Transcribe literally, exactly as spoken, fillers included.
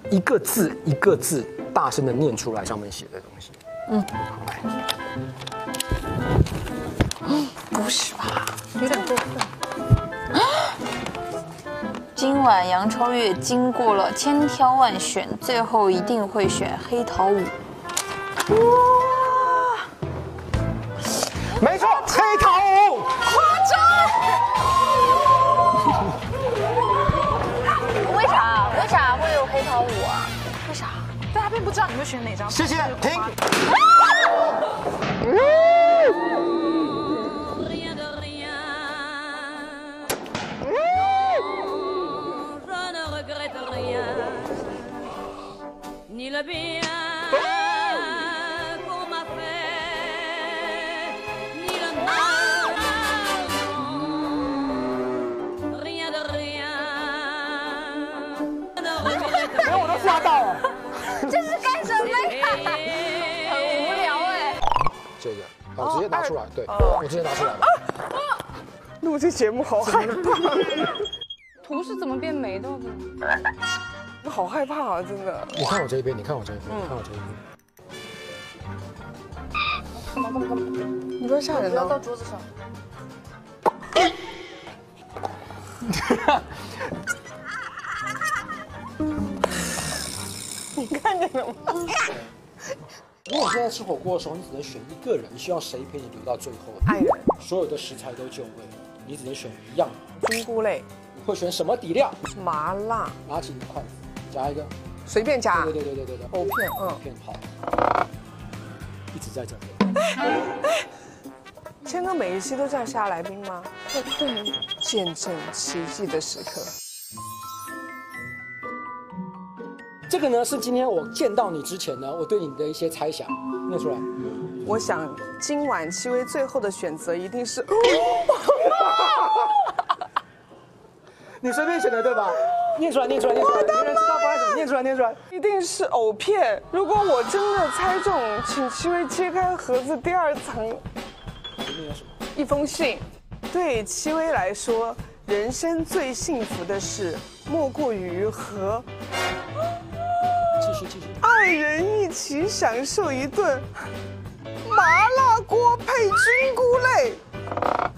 一个字一个字大声的念出来上面写的东西。嗯，好来。 嗯，不是吧？有点过分。 今晚杨超越经过了千挑万选，最后一定会选黑桃五。哇！ 没错，黑桃五。 夸张！为啥？为啥会有黑桃五啊？为啥？ 大家并不知道你会选哪张。 谢谢，停。连我都吓到了。 这是干什么呀？很无聊哎。 这个，好，直接拿出来。对，我直接拿出来了。 录这节目好害怕。 图是怎么变没的？ 我好害怕啊，真的。 你看我这一边，你看我这一边，你看我这一边。 干嘛干嘛干嘛？你不要吓人不要到桌子上。 你看见了吗？ 如果现在吃火锅的时候，你只能选一个人，你希望谁陪你留到最后？ 爱人。 所有的食材都就位，你只能选一样。 菌菇类。 你会选什么底料？ 麻辣。 拿起你的筷子，夹一个。 随便夹。 对对对对对对。 藕片，嗯。 藕片好。一直在这边。 谦哥每一期都这样吓来宾吗？对，见证奇迹的时刻。 这个呢是今天我见到你之前呢，我对你的一些猜想，念出来。 我想今晚戚薇最后的选择一定是， 你随便选的对吧？念出来，念出来，念出来，没人知道不爱怎么念出来，念出来。 一定是藕片。如果我真的猜中，请戚薇揭开盒子第二层。 里面有什么？ 一封信。对戚薇来说，人生最幸福的事，莫过于和继续继续。 爱人一起享受一顿麻辣锅配菌菇类。